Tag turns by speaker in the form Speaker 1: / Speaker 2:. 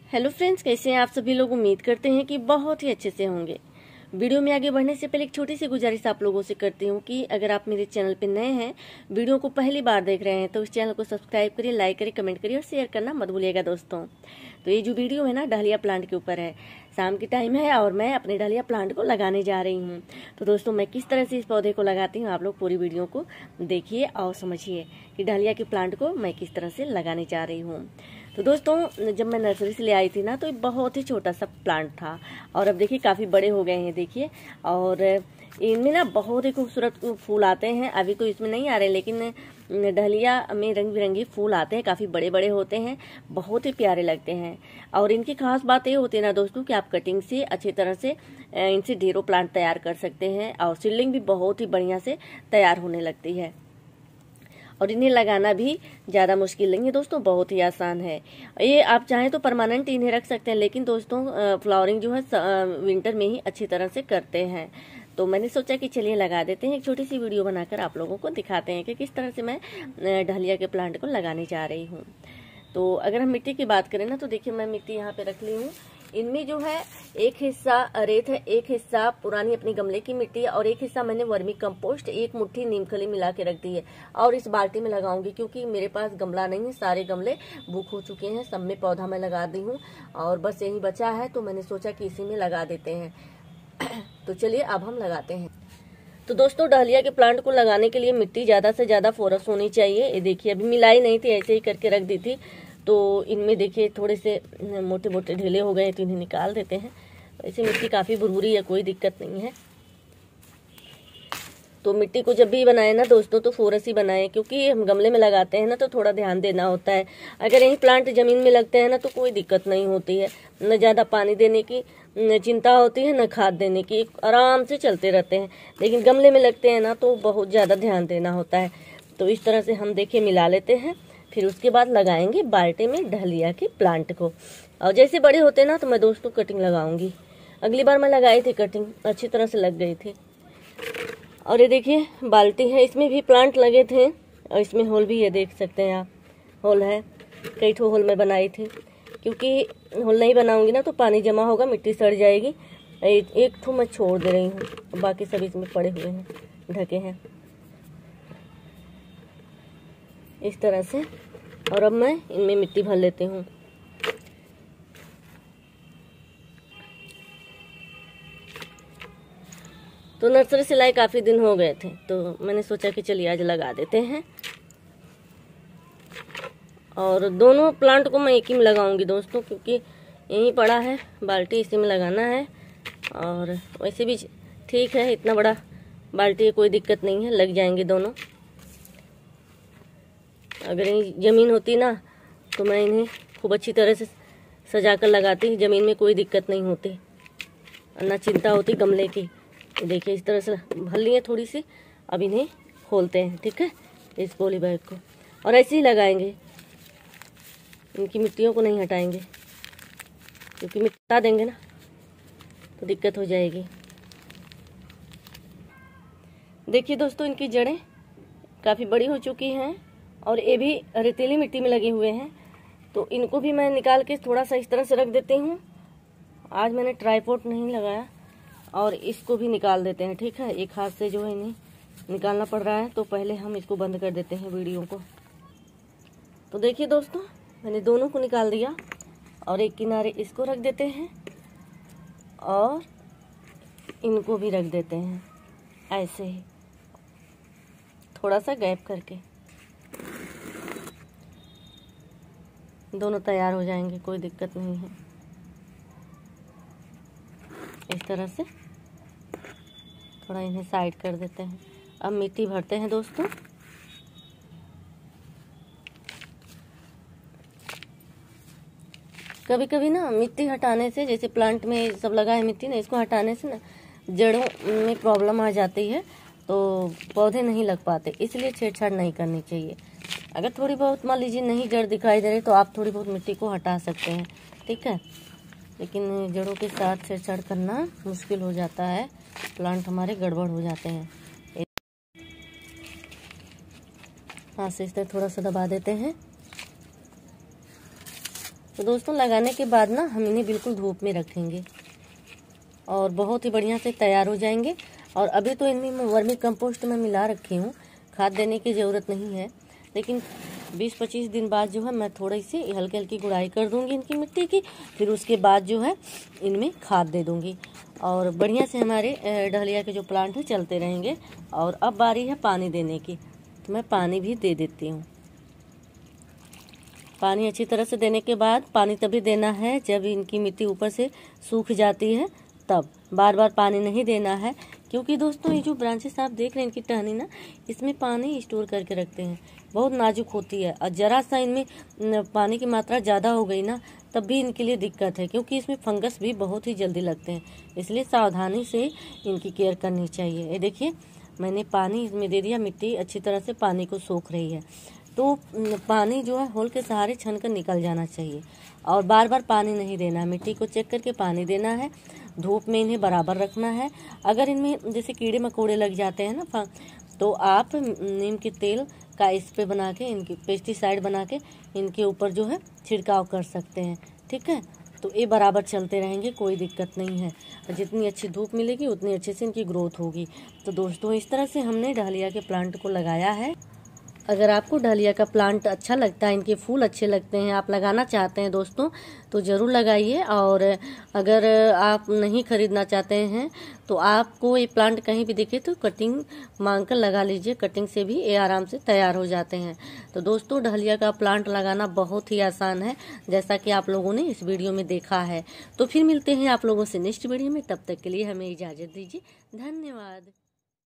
Speaker 1: Hello friends, कैसे हैं आप सभी लोग। उम्मीद करते हैं कि बहुत ही अच्छे से होंगे। वीडियो में आगे बढ़ने से पहले एक छोटी सी गुजारिश आप लोगों से करती हूँ कि अगर आप मेरे चैनल पर नए हैं, वीडियो को पहली बार देख रहे हैं, तो इस चैनल को सब्सक्राइब करिए, लाइक करिए, कमेंट करिए और शेयर करना मत भूलिएगा दोस्तों। तो ये जो वीडियो है ना, डहलिया प्लांट के ऊपर है। शाम की टाइम है और मैं अपने डहलिया प्लांट को लगाने जा रही हूँ। तो दोस्तों, मैं किस तरह से इस पौधे को लगाती हूँ, आप लोग पूरी वीडियो को देखिए और समझिए कि डहलिया के प्लांट को मैं किस तरह से लगाने जा रही हूँ। तो दोस्तों, जब मैं नर्सरी से ले आई थी ना, तो ये बहुत ही छोटा सा प्लांट था और अब देखिए काफ़ी बड़े हो गए हैं देखिए। और इनमें ना बहुत ही खूबसूरत फूल आते हैं। अभी तो इसमें नहीं आ रहे, लेकिन डहलिया में रंग बिरंगे फूल आते हैं, काफ़ी बड़े बड़े होते हैं, बहुत ही प्यारे लगते हैं। और इनकी खास बात ये होती है ना दोस्तों कि आप कटिंग से अच्छी तरह से इनसे ढेरों प्लांट तैयार कर सकते हैं और सीडलिंग भी बहुत ही बढ़िया से तैयार होने लगती है। और इन्हें लगाना भी ज़्यादा मुश्किल नहीं है दोस्तों, बहुत ही आसान है। ये आप चाहें तो परमानेंट इन्हें रख सकते हैं, लेकिन दोस्तों फ्लावरिंग जो है विंटर में ही अच्छी तरह से करते हैं। तो मैंने सोचा कि चलिए लगा देते हैं, एक छोटी सी वीडियो बनाकर आप लोगों को दिखाते हैं कि किस तरह से मैं डहलिया के प्लांट को लगाने जा रही हूँ। तो अगर हम मिट्टी की बात करें ना, तो देखिए मैं मिट्टी यहाँ पे रख ली हूँ। इनमें जो है एक हिस्सा रेत है, एक हिस्सा पुरानी अपनी गमले की मिट्टी है और एक हिस्सा मैंने वर्मी कंपोस्ट, एक मुट्ठी नीमखली मिला के रख दी है। और इस बाल्टी में लगाऊंगी क्योंकि मेरे पास गमला नहीं है, सारे गमले बुक हो चुके हैं, सब में पौधा मैं लगा दी हूँ और बस यही बचा है, तो मैंने सोचा कि इसी में लगा देते हैं। तो चलिए अब हम लगाते हैं। तो दोस्तों, डहलिया के प्लांट को लगाने के लिए मिट्टी ज़्यादा से ज़्यादा फोरस होनी चाहिए। ये देखिए अभी मिलाई नहीं थी, ऐसे ही करके रख दी थी। तो इनमें देखिए थोड़े से मोटे मोटे ढीले हो गए, तो इन्हें निकाल देते हैं। ऐसे मिट्टी काफ़ी भुरभुरी है, कोई दिक्कत नहीं है। तो मिट्टी को जब भी बनाए ना दोस्तों, तो फोरस ही बनाएं, क्योंकि हम गमले में लगाते हैं ना, तो थोड़ा ध्यान देना होता है। अगर यही प्लांट ज़मीन में लगते हैं ना, तो कोई दिक्कत नहीं होती है, न ज़्यादा पानी देने की चिंता होती है, न खाद देने की, आराम से चलते रहते हैं। लेकिन गमले में लगते हैं ना, तो बहुत ज़्यादा ध्यान देना होता है। तो इस तरह से हम देखिए मिला लेते हैं, फिर उसके बाद लगाएंगे बाल्टी में डहलिया के प्लांट को। और जैसे बड़े होते ना, तो मैं दोस्तों कटिंग लगाऊंगी। अगली बार मैं लगाई थी कटिंग, अच्छी तरह से लग गई थी। और ये देखिए बाल्टी है, इसमें भी प्लांट लगे थे और इसमें होल भी है, देख सकते हैं आप, होल है। कई ठो होल मैं बनाई थी, क्योंकि होल नहीं बनाऊंगी ना तो पानी जमा होगा, मिट्टी सड़ जाएगी। एक ठो मैं छोड़ दे रही हूँ, बाकी सब इसमें पड़े हुए हैं, ढके हैं इस तरह से। और अब मैं इनमें मिट्टी भर लेती हूँ। तो नर्सरी से लाए काफ़ी दिन हो गए थे, तो मैंने सोचा कि चलिए आज लगा देते हैं। और दोनों प्लांट को मैं एक ही में लगाऊंगी दोस्तों, क्योंकि यहीं पड़ा है बाल्टी, इसी में लगाना है। और वैसे भी ठीक है, इतना बड़ा बाल्टी है, कोई दिक्कत नहीं है, लग जाएंगे दोनों। अगर यही ज़मीन होती ना, तो मैं इन्हें खूब अच्छी तरह से सजा कर लगाती, ज़मीन में कोई दिक्कत नहीं होती, ना चिंता होती गमले की। देखिए इस तरह से भर लिए थोड़ी सी। अब इन्हें खोलते हैं, ठीक है, इस पॉली बैग को, और ऐसे ही लगाएंगे, इनकी मिट्टियों को नहीं हटाएंगे, क्योंकि मिट्टी हटा देंगे ना तो दिक्कत हो जाएगी। देखिए दोस्तों, इनकी जड़ें काफ़ी बड़ी हो चुकी हैं और ये भी रेतीली मिट्टी में लगे हुए हैं। तो इनको भी मैं निकाल के थोड़ा सा इस तरह से रख देती हूँ। आज मैंने ट्राइपॉड नहीं लगाया, और इसको भी निकाल देते हैं, ठीक है। एक हाथ से जो है इन्हें निकालना पड़ रहा है, तो पहले हम इसको बंद कर देते हैं वीडियो को। तो देखिए दोस्तों, मैंने दोनों को निकाल दिया और एक किनारे इसको रख देते हैं और इनको भी रख देते हैं ऐसे ही, थोड़ा सा गैप करके। दोनों तैयार हो जाएंगे, कोई दिक्कत नहीं है। इस तरह से थोड़ा इन्हें साइड कर देते हैं। अब मिट्टी भरते हैं दोस्तों। कभी कभी ना मिट्टी हटाने से, जैसे प्लांट में सब लगा है मिट्टी ना, इसको हटाने से ना जड़ों में प्रॉब्लम आ जाती है, तो पौधे नहीं लग पाते, इसलिए छेड़छाड़ नहीं करनी चाहिए। अगर थोड़ी बहुत मान लीजिए नहीं जड़ दिखाई दे रही, तो आप थोड़ी बहुत मिट्टी को हटा सकते हैं, ठीक है। लेकिन जड़ों के साथ छेड़छाड़ करना मुश्किल हो जाता है, प्लांट हमारे गड़बड़ हो जाते हैं। हाथ से इस तरह थोड़ा सा दबा देते हैं। तो दोस्तों लगाने के बाद ना हम इन्हें बिल्कुल धूप में रखेंगे और बहुत ही बढ़िया से तैयार हो जाएंगे। और अभी तो इनमें मैं वर्मी कंपोस्ट में मिला रखी हूँ, खाद देने की ज़रूरत नहीं है, लेकिन 20-25 दिन बाद जो है मैं थोड़ी सी हल्की हल्की गुड़ाई कर दूंगी इनकी मिट्टी की। फिर उसके बाद जो है इनमें खाद दे दूंगी और बढ़िया से हमारे डहलिया के जो प्लांट है चलते रहेंगे। और अब बारी है पानी देने की, तो मैं पानी भी दे देती हूँ। पानी अच्छी तरह से देने के बाद, पानी तभी देना है जब इनकी मिट्टी ऊपर से सूख जाती है, तब बार बार पानी नहीं देना है। क्योंकि दोस्तों ये जो ब्रांचेस आप देख रहे हैं इनकी टहनी ना, इसमें पानी स्टोर करके रखते हैं, बहुत नाजुक होती है। और ज़रा सा इनमें पानी की मात्रा ज़्यादा हो गई ना, तब भी इनके लिए दिक्कत है, क्योंकि इसमें फंगस भी बहुत ही जल्दी लगते हैं। इसलिए सावधानी से इनकी केयर करनी चाहिए। ये देखिए मैंने पानी इसमें दे दिया, मिट्टी अच्छी तरह से पानी को सोख रही है। तो पानी जो है होल के सहारे छन कर निकल जाना चाहिए और बार बार पानी नहीं देना है, मिट्टी को चेक करके पानी देना है। धूप में इन्हें बराबर रखना है। अगर इनमें जैसे कीड़े मकोड़े लग जाते हैं ना, तो आप नीम के तेल का स्प्रे बना के, इनकी पेस्टिसाइड बना के इनके ऊपर जो है छिड़काव कर सकते हैं। ठीक है, तो ये बराबर चलते रहेंगे, कोई दिक्कत नहीं है। जितनी अच्छी धूप मिलेगी उतनी अच्छे से इनकी ग्रोथ होगी। तो दोस्तों इस तरह से हमने डहलिया के प्लांट को लगाया है। अगर आपको डहलिया का प्लांट अच्छा लगता है, इनके फूल अच्छे लगते हैं, आप लगाना चाहते हैं दोस्तों, तो ज़रूर लगाइए। और अगर आप नहीं खरीदना चाहते हैं तो आपको ये प्लांट कहीं भी दिखे तो कटिंग मांग कर लगा लीजिए, कटिंग से भी ये आराम से तैयार हो जाते हैं। तो दोस्तों डहलिया का प्लांट लगाना बहुत ही आसान है, जैसा कि आप लोगों ने इस वीडियो में देखा है। तो फिर मिलते हैं आप लोगों से नेक्स्ट वीडियो में, तब तक के लिए हमें इजाज़त दीजिए। धन्यवाद।